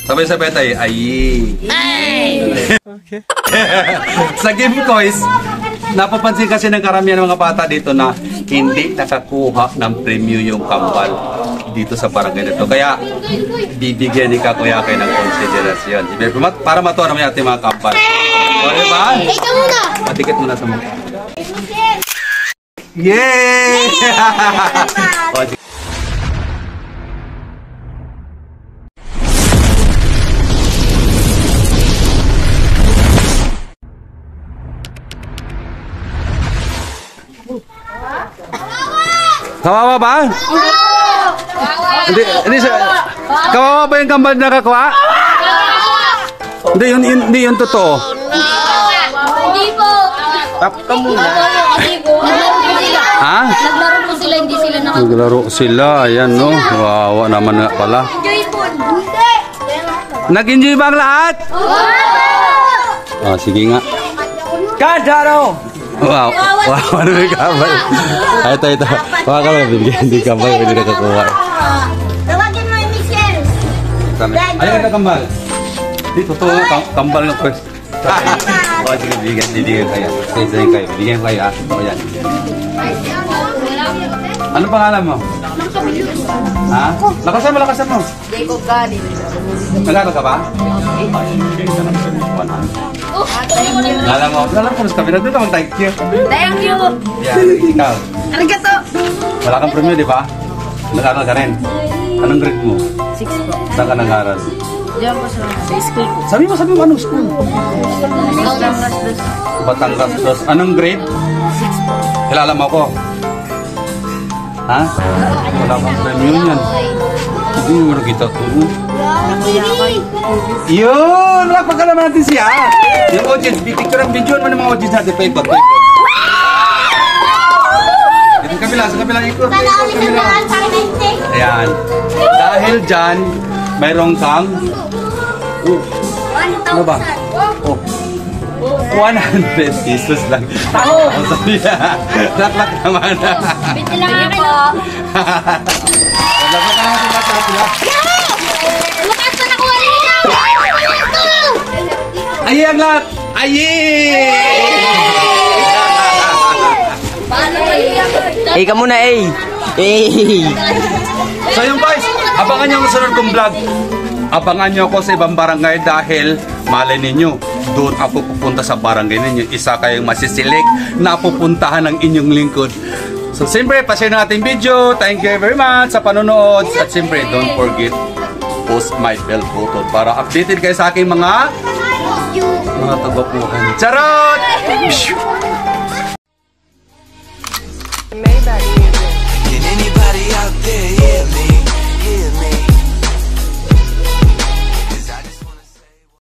Sabay-sabay tayo. Ayi. Okay. Sa Game Toys, napapansin kasi ng karamihan ng mga bata dito na hindi nakakuha ng premyo yung kambal dito sa barangay nito. Kaya, bibigyan ni Kuya kayo ng konsiderasyon. Para matuwa naman yung ating mga kambal. O, diba? Ikaw muna! Matikit muna sa mukha. Yay! O, sige. Kawawa ba? Hindi kawawa ba yung kambal na nakakuha? Hindi yun totoo. Hindi po! Tap ka muna. Ha? Naglaro po sila, hindi sila nakakita. Naglaro sila, ayan no. Wawa naman nga pala. Enjoy po! Hindi! Nag-enjoy ba ang lahat? Ah, sige nga. Kadaro! Wow, wow, ano may kambal? Ay, ito. Wala ka lang, bibigyan hindi kambal, hindi nakakuha. Tawagin mo yung Michelle! Ayun na kambal. Di, totoo nga, kambal ng pwes. O, sige, bibigyan kayo. Sige kayo, bibigyan kayo ah. O, yan. Ano pangalan mo? Ha? Lakasan mo. Jacob Gadi. Nag-aaral ka ba? Alam mo sa kabila doon ka mag-thank you. Thank you! Yan, ikaw. Arigato! Wala kang premyo, di ba? Nag-aaral ka rin. Anong grade mo? 6 po. Saan ka nag-aaral? Diyan po sa school po. Sabi mo anong school? Batangas dos. Batangas dos. Anong grade? 6 po. Kilala mo ako? Ha? Wala kang premyo yan. Hindi mo nakita ko. Yun! Lakpakan naman natin siya. Yung audience, picture ang video mo ng mga audience natin. Paikot. Ito sa kabila ikot. Ayan. Dahil dyan, mayroong kang... Ano ba? Oh. 100 pesos lang. Tao! Laklak naman. Biti lang ako. Laklak naman natin laklak. Lukas pa nakuha nila! Ayi ang lahat! Ayi! Paano ba yan? Eh, ka muna eh. So yun guys, abangan nyo ang sunod kong vlog. Abangan nyo ako sa ibang barangay dahil malay ninyo, doon ako pupunta sa barangay ninyo. Isa kayong masisilik na pupuntahan ng inyong lingkod. So siyempre, pa-share na ating video. Thank you very much sa panonood. At siyempre, don't forget, post my bell button para updated kayo sa aking mga tagapuhan. Charot!